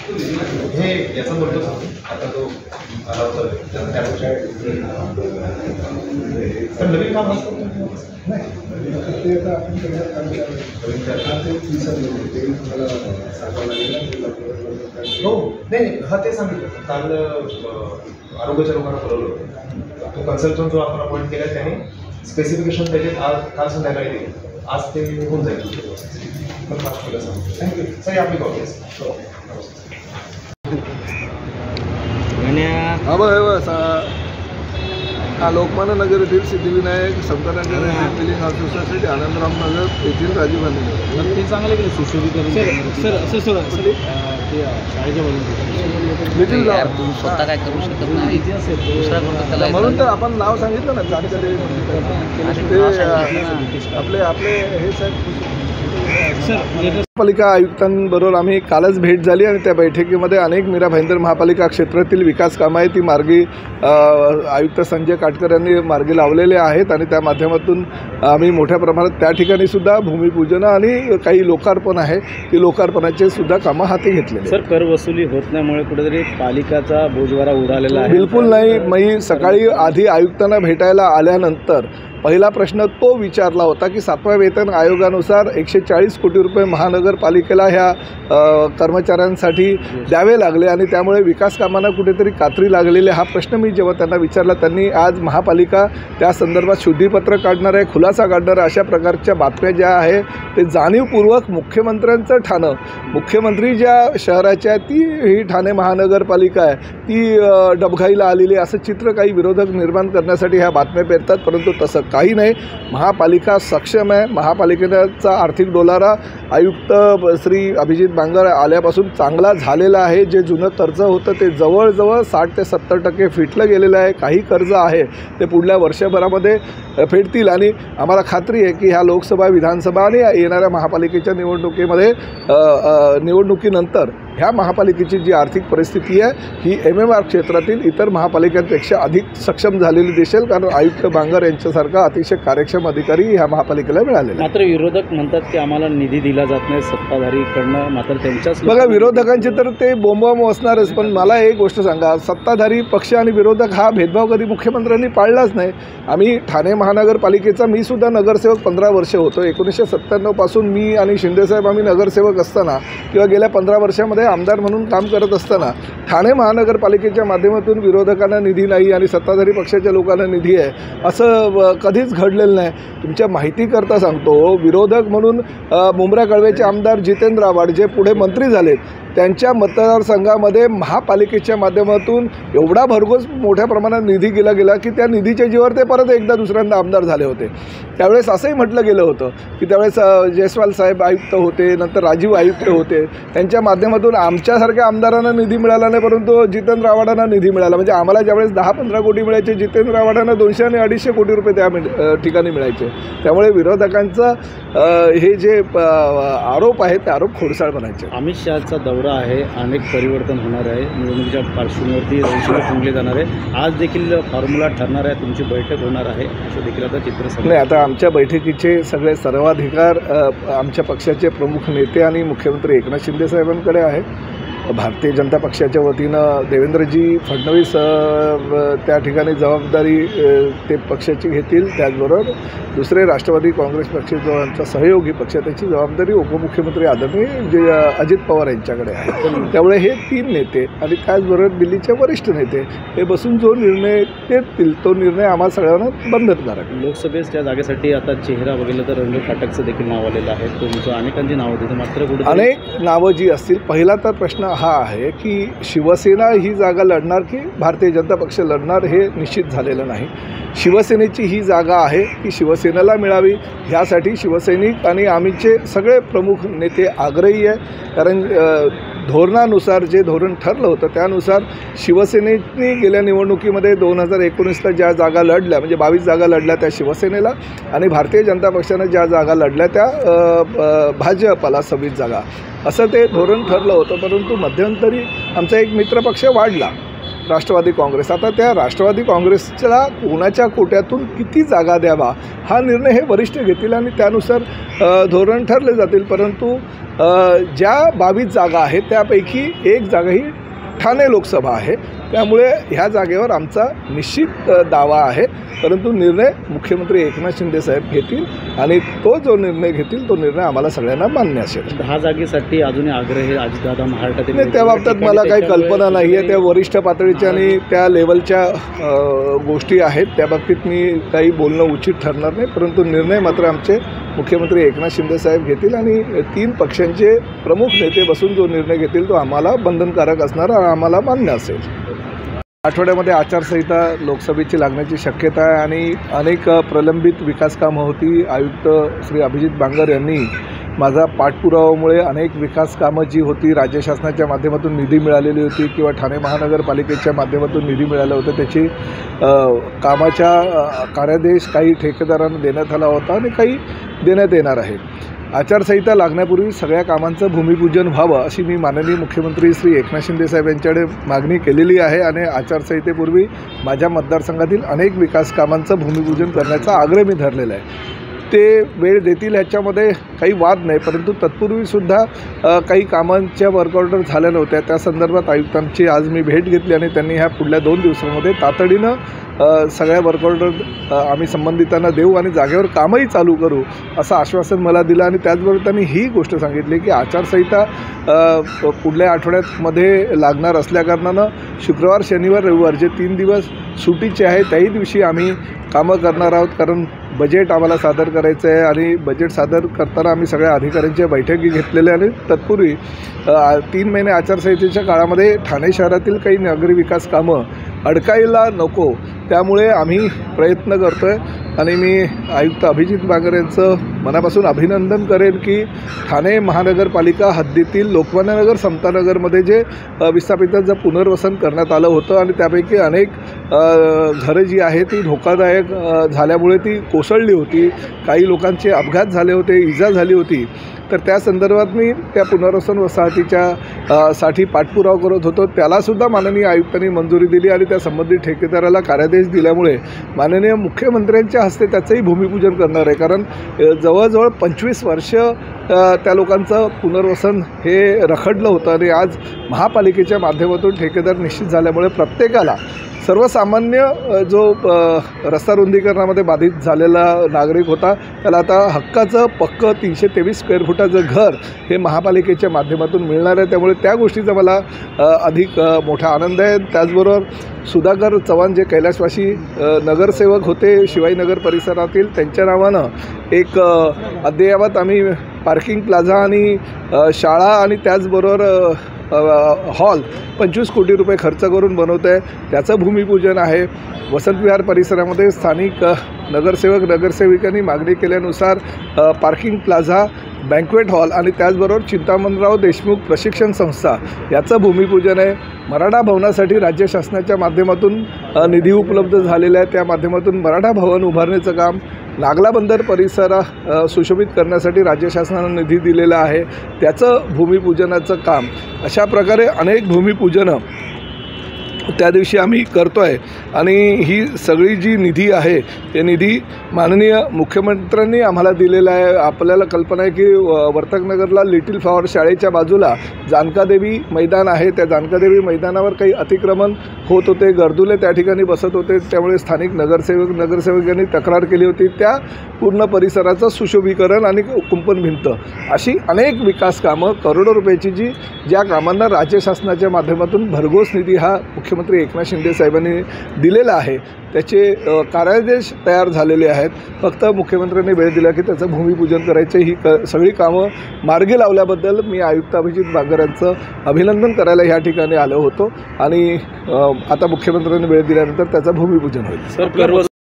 हे याचा बोलतो आता तो आला होता त्यापेक्षा पण नवीन काम असतं नाही ते आता आपण हो नाही हा ते सांगितलं काल आरोग्याच्या लोकांना बोलवलं होतं तो कन्सल्टंट जो आपण अपॉइंट केला त्याने स्पेसिफिकेशन त्याचे आज काल संध्याकाळी दिले आज ते होऊन जाईल पण थँक्यू सर आपली कॉपी हा लोकमान्य नगर येथील Siddhivinayak Santanagar filling house society Anandram Nagar येथील राजीव गांधी नगर ते चांगले केले सुशोभीकरण स्वतः काय करू शकत नाही म्हणून तर आपण नाव सांगितलं ना जानकारी आपले हे महापालिका आयुक्तांबरोबर आम्ही कालच भेट झाली आणि त्या बैठकीमध्ये अनेक मीरा भाईंदर महापालिका क्षेत्रातील विकास कामं आहे ती मार्गी आयुक्त संजय काटकर यांनी मार्गी लावलेले आहेत आणि त्या माध्यमातून आम्ही मोठ्या प्रमाणात त्या ठिकाणी सुद्धा भूमिपूजन आणि काही लोकार्पण आहे ती लोकार्पणाचे सुद्धा कामं हाती घेतलेली. सर कर वसुली होत नाहीमुळे कुठेतरी पालिकाचा बोजवारा उडालेला आहे? बिलकुल नाही. मी सकाळी आधी आयुक्तांना भेटायला आल्यानंतर पहिला प्रश्न तो विचारला होता की 7व्या वेतन आयोगानुसार 140 कोटी रुपये महानगरपालिकेला ह्या कर्मचाऱ्यांसाठी द्यावे लागले आणि त्यामुळे विकास कामांना कुठेतरी कात्री लागलेले हा प्रश्न मी जेव्हा त्यांना विचारला त्यांनी आज महापालिका त्या संदर्भात शुद्धीपत्र काढणार आहे खुलासा काढणार आहे अशा प्रकारच्या बातम्या ज्या आहे ते जाणीवपूर्वक मुख्यमंत्र्यांचं ठाणं मुख्यमंत्री ज्या शहराच्या ती ही ठाणे महानगरपालिका आहे ती डबघाईला आलेली असं चित्र काही विरोधक निर्माण करण्यासाठी ह्या बातम्या पेरतात परंतु तसं काही नाही. महापालिका सक्षम आहे. महापालिकेचा आर्थिक डोलारा आयुक्त श्री अभिजित बांगर आल्यापासून चांगला झालेला आहे. जे जुनं कर्ज होतं ते जवळजवळ 60 ते 70% फिटलं गेलेलं आहे. काही कर्ज आहे ते पुढल्या वर्षभरामध्ये फेडतील आणि आम्हाला खात्री आहे की ह्या लोकसभा विधानसभा आणि येणाऱ्या महापालिकेच्या निवडणुकीनंतर ह्या महापालिकेची जी आर्थिक परिस्थिती आहे ही MMR क्षेत्रातील इतर महापालिकांपेक्षा अधिक सक्षम झालेली दिसेल कारण आयुक्त बांगर यांच्यासारखा अतिशय कार्यक्षम अधिकारी ह्या महापालिकेला मिळालेला. मात्र विरोधक म्हणतात की आम्हाला निधी दिला जात नाही सत्ताधारीकडनं मात्र त्यांच्याच बघा विरोधकांचे तर ते बोंबाबोंब असणारच पण मला एक गोष्ट सांगा सत्ताधारी पक्ष आणि विरोधक हा भेदभाव कधी मुख्यमंत्र्यांनी पाळलाच नाही. आम्ही ठाणे महानगरपालिकेचा मी सुद्धा नगरसेवक 15 वर्ष होतो. 1997 पासून मी आणि शिंदेसाहेब आम्ही नगरसेवक असताना किंवा गेल्या 15 वर्षामध्ये आमदार म्हणून काम करत असताना ठाणे महानगरपालिकेच्या माध्यमातून विरोधकांना निधी नाही आणि सत्ताधारी पक्षाच्या लोकांना निधी आहे असं कधीच घडलेलं नाही. तुमच्या माहितीकरता सांगतो विरोधक म्हणून मुंब्रा कळव्याचे आमदार जितेंद्र आव्हाड जे पुढे मंत्री झालेत त्यांच्या मतदारसंघामध्ये महापालिकेच्या माध्यमातून एवढा भरघोस मोठ्या प्रमाणात निधी गेला की त्या निधीच्या जीवावर ते परत एकदा दुसऱ्यांदा आमदार झाले होते. त्यावेळेस असंही म्हटलं गेलं होतं की त्यावेळेस जयस्वाल साहेब आयुक्त होते नंतर राजीव आयुक्त होते त्यांच्या माध्यमातून आमच्यासारख्या आमदारांना निधी मिळाला नाही परंतु जितेंद्र आव्हाडांना निधी मिळाला. म्हणजे आम्हाला ज्यावेळेस 10-15 कोटी मिळायचे जितेंद्र आव्हाडांना 200 आणि 250 कोटी रुपये त्या ठिकाणी मिळायचे. त्यामुळे विरोधकांचं हे जे आरोप आहेत ते आरोप खोडसाळ बनायचे. अमित शहाचा दौरा आहे अनेक परिवर्तन होणार आहे निवडणुकीच्या पार्श्वभूमीवरती रजिस्टर फुंकले जाणार आहे आज देखील फॉर्म्युला ठरणार आहे तुमची बैठक होणार आहे असं देखील आता चित्र नाही. आता आमच्या बैठकीचे सगळे सर्वाधिकार आमच्या पक्षाचे प्रमुख नेते आणि मुख्यमंत्री एकनाथ शिंदे साहेबांकडे आहे. भारतीय जनता पक्षाच्या वतीनं देवेंद्रजी फडणवीस त्या ठिकाणी जबाबदारी ते पक्षाची घेतील. त्याचबरोबर दुसरे राष्ट्रवादी काँग्रेस पक्ष जो आमचा सहयोगी पक्ष त्याची जबाबदारी उपमुख्यमंत्री आदरणीय जे अजित पवार यांच्याकडे आहे. त्यामुळे हे 3 नेते आणि त्याचबरोबर दिल्लीचे वरिष्ठ नेते हे बसून जो निर्णय घेतील तो निर्णय आम्हाला सगळ्यांना बंधनकारक आहे. लोकसभेच्या जागेसाठी आता चेहरा बघितलं तर रणजीत फाटकचं देखील नाव आलेलं आहे. तुमचं अनेकांची नावं देतं मात्र कुठे अनेक नावं जी असतील पहिला तर प्रश्न हा आहे की शिवसेना ही जागा लढणार की भारतीय जनता पक्ष लढणार हे निश्चित झालेलं नाही. शिवसेनेची ही जागा आहे की शिवसेनेला मिळावी ह्यासाठी शिवसैनिक आणि आम्हीचे सगळे प्रमुख नेते आग्रही आहे. कारण धोरणानुसार जे धोरण ठरलं होतं त्यानुसार शिवसेनेने गेल्या निवडणुकीमध्ये 2019ला ज्या जागा लढल्या म्हणजे 22 जागा लढल्या त्या शिवसेनेला आणि भारतीय जनता पक्षानं ज्या जागा लढल्या त्या भाजपला 26 जागा असं ते धोरण ठरलं होतं. परंतु मध्यंतरी आमचा एक मित्रपक्ष वाढला राष्ट्रवादी काँग्रेस. आता त्या राष्ट्रवादी काँग्रेसला कोणाच्या कोट्यातून किती जागा द्यावा हा निर्णय हे वरिष्ठ घेतील आणि त्यानुसार धोरण ठरले जातील. परंतु ज्या 22 जागा आहेत त्यापैकी एक जागा ही ठाणे लोकसभा आहे, त्यामुळे ह्या जागेवर आमचा निश्चित दावा आहे. परंतु निर्णय मुख्यमंत्री एकनाथ शिंदे साहेब घेतील आणि तो जो निर्णय घेतील तो निर्णय आम्हाला सगळ्यांना मान्य असेल. 10 जागेसाठी अजूनही आग्रह अजितदादा महाराष्ट्रातील नाही, त्या बाबतीत मला काही कल्पना नाही आहे. त्या वरिष्ठ पातळीच्या आणि त्या लेवलच्या गोष्टी आहेत, त्या बाबतीत मी काही बोलणं उचित ठरणार नाही. परंतु निर्णय मात्र आमचे मुख्यमंत्री एकनाथ शिंदे साहेब घेतील आणि 3 पक्षांचे प्रमुख नेते बसून जो निर्णय घेतील तो आम्हाला बंधनकारक असणार आणि आम्हाला मान्य असेल. आठवड्यामध्ये आचारसंहिता लोकसभेची लागण्याची शक्यता आहे आणि अनेक प्रलंबित विकास कामं होती. आयुक्त श्री अभिजित बांगर यांनी माझा पाठपुरावामुळे अनेक विकास कामं जी होती राज्य शासनाच्या माध्यमातून निधी मिळालेली होती किंवा ठाणे महानगरपालिकेच्या माध्यमातून निधी मिळालं होतं, त्याची कामाच्या कार्यादेश काही ठेकेदारांना देण्यात आला होता आणि काही देण्यात येणार आहे. आचारसंहिता लागण्यापूर्वी सगळ्या कामांचं भूमिपूजन व्हावं अशी मी माननीय मुख्यमंत्री श्री एकनाथ शिंदे साहेब यांच्याकडे मागणी केलेली आहे आणि आचारसंहितेपूर्वी माझ्या मतदारसंघातील अनेक विकास कामांचं भूमिपूजन करण्याचा आग्रह मी धरलेला आहे. ते वेळ देतील ह्याच्यामध्ये काही वाद नाही, परंतु तत्पूर्वीसुद्धा काही कामांच्या वर्क ऑर्डर झाल्या नव्हत्या. त्या संदर्भात आयुक्तांची आज मी भेट घेतली आणि त्यांनी ह्या पुढल्या 2 दिवसांमध्ये तातडीनं सगळ्या वर्क ऑर्डर आम्ही संबंधितांना देऊ आणि जागेवर कामही चालू करू असं आश्वासन मला दिलं. आणि त्याचबरोबर त्यांनी ही गोष्ट सांगितली की आचारसंहिता पुढल्या आठवड्यामध्ये लागणार असल्याकारणानं शुक्रवार, शनिवार, रविवार जे 3 दिवस सुटीचे आहे त्याही दिवशी आम्ही कामं करणार आहोत, कारण बजेट आम्हाला सादर करायचं आहे आणि बजेट सादर करताना आम्ही सगळ्या अधिकाऱ्यांच्या बैठकी घेतलेल्या आणि तत्पूर्वी 3 महिने आचारसंहितेच्या काळामध्ये ठाणे शहरातील काही नागरी विकास कामं अडकायला नको, त्यामुळे आम्ही प्रयत्न करतो आहे. आणि मी आयुक्त अभिजित बांगर यांचं मनापासून अभिनंदन करेन की ठाणे महानगरपालिका हद्दीतील लोकमान्यनगर, समतानगरमध्ये जे विस्थापितांचं पुनर्वसन करण्यात आलं होतं आणि त्यापैकी अनेक घरं जी आहे ती धोकादायक झाल्यामुळे ती कोसळली होती, काही लोकांचे अपघात झाले होते, इजा झाली होती, तर त्या संदर्भात मी त्या पुनर्वसन वसाहतीच्या साठी पाठपुरावा करत होतो. त्यालासुद्धा माननीय आयुक्तांनी मंजुरी दिली आणि त्या संबंधित ठेकेदाराला कार्यादेश दिल्यामुळे माननीय मुख्यमंत्र्यांच्या हस्ते त्याचंही भूमिपूजन करणार आहे. कारण जवळजवळ 25 वर्ष त्या लोकांचं पुनर्वसन हे रखडलं होतं आणि आज महापालिकेच्या माध्यमातून ठेकेदार निश्चित झाल्यामुळे प्रत्येकाला, सर्वसामान्य जो रस्ता रुंदीकरणामध्ये बाधित झालेला नागरिक होता त्याला आता हक्काचं पक्कं 323 स्क्वेअर फुटाचं घर हे महापालिकेच्या माध्यमातून मिळणार आहे. त्यामुळे त्या गोष्टीचा मला अधिक मोठा आनंद आहे. त्याचबरोबर सुधाकर चव्हाण जे कैलासवासी नगरसेवक होते शिवाजीनगर परिसरातील, त्यांच्या नावानं एक अद्ययावत आम्ही पार्किंग प्लाझा आणि शाळा आणि त्याचबरोबर हॉल 25 कोटी रुपये खर्च करून बनवत आहे, त्याचं भूमिपूजन आहे. वसंत विहार परिसरामध्ये स्थानिक नगरसेविकांनी मागणी केल्यानुसार पार्किंग प्लाझा, बँक्वेट हॉल आणि त्याचबरोबर चिंतामणराव देशमुख प्रशिक्षण संस्था याचं भूमिपूजन आहे. मराठा भवनासाठी राज्य शासनाच्या माध्यमातून निधी उपलब्ध झालेला आहे, त्या माध्यमातून मराठा भवन उभारण्याचं काम, नागला बंदर परिसर सुशोभित करण्यासाठी राज्य शासनानं निधी दिलेला आहे, त्याचं भूमिपूजनाचं काम. अशा प्रकारे अनेक भूमिपूजनं त्या दिवशी आम्ही करतो आहे. आणि ही सगळी जी निधी आहे ते निधी माननीय मुख्यमंत्र्यांनी आम्हाला दिलेला आहे. आपल्याला कल्पना आहे की वर्तकनगरला लिटिल फ्लॉवर शाळेच्या बाजूला जानकादेवी मैदान आहे, त्या जानकादेवी मैदानावर काही अतिक्रमण होत होते, गर्दुले त्या ठिकाणी बसत होते, त्यामुळे स्थानिक नगरसेवकांनी तक्रार केली होती. त्या पूर्ण परिसराचं सुशोभीकरण आणि कुंपण भिंत अशी अनेक विकास कामं करोडो रुपयाची ज्या कामांना राज्य शासनाच्या माध्यमातून भरघोस निधी हा मुख्यमंत्री एकनाथ शिंदे साहेबांनी दिलेला आहे, त्याचे कार्यादेश तयार झालेले आहेत. फक्त मुख्यमंत्र्यांनी वेळ दिला की त्याचं भूमिपूजन करायचं. ही सगळी कामं मार्गी लावल्याबद्दल मी आयुक्त अभिजित बांगर यांचं अभिनंदन करायला ह्या ठिकाणी आलो होतो आणि आता मुख्यमंत्र्यांनी वेळ दिल्यानंतर त्याचं भूमिपूजन होईल.